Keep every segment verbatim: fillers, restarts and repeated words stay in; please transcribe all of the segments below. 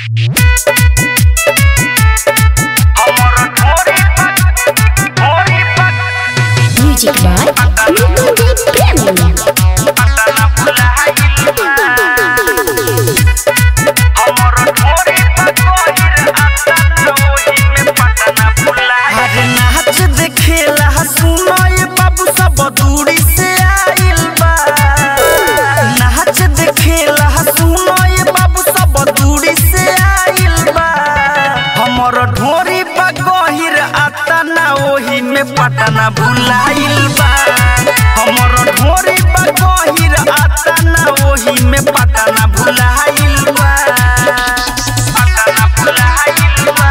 Music by Premium. ढोरी बगहिर आता ना ओही में पटना भुलाइल बा। हमर ढोरी बगहिर आता ना ओही में पटना भुलाइल बा। पटना भुलाइल बा।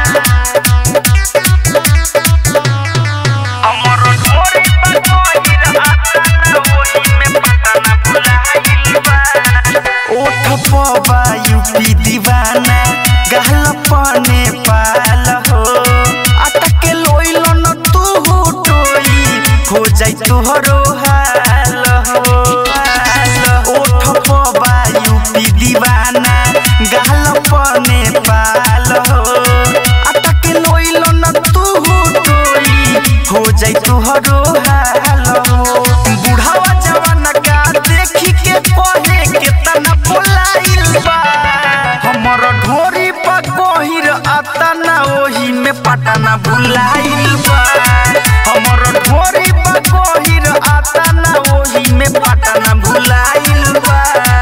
हमर ढोरी बगहिर आता ना ओही में पटना भुलाइल बा। ओठ पबा यूपी दीवाना गहल पने पाल हो अटके लोइलो न तू टोई हो जाई तोहरो हाल हो। ओठ पबा यूपी दीवाना गहल पने पाल हो अटके लोइलो न तू टोई हो जाई तोहरो हाल हो। बुढ़ावा जवान का देखी के कहे केतना बोलाइल बा। हमर ढोरी बगहिर आता ना ओही में पटना भुलाइल बा। हमर ढोरी बगहिर आता ना ओही में पटना भुलाइल बा।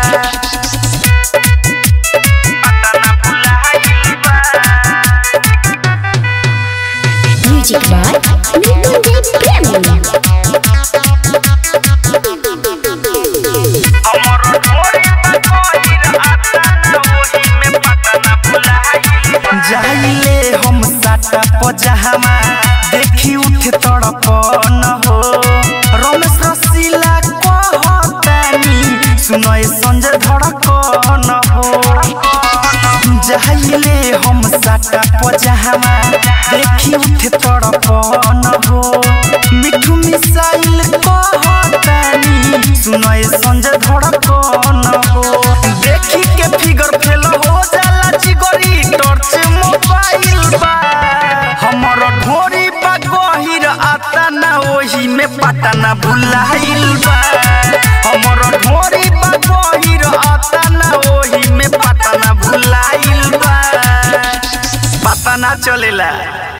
पटना भुलाइल बा। Music by Premium. हमर ढोरी बगहिर आता ना ओही में पटना भुलाइल बा। जाइले हम साटा पजामा देखी उठे तड़पन हो। रमेश रसीला कहतानी सुनय संजय धड़कन हो। जाइले हम साटा पजामा देखी उठे तड़पन हो। मिठू मिसाइल कहतानी सुनय संजय धड़कन हो। देखी के फिगर फेल हो जाला जिगरी टॉर्च मोबाइल बा। हमर ढोरी बगहिर आता ना ओही में पटना भुलाइल बा। हमर ढोरी बगहिर आता ना ओही में पटना भुलाइल बा। पता ना चलेला।